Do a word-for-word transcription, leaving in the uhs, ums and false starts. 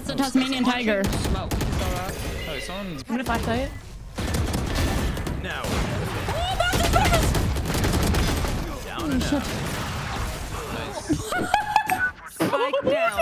That's a Tasmanian tiger. Smoke. Oh, someone's... I'm gonna flashlight it. No. Oh, that's his purpose! Down and out. Nice. Spike down.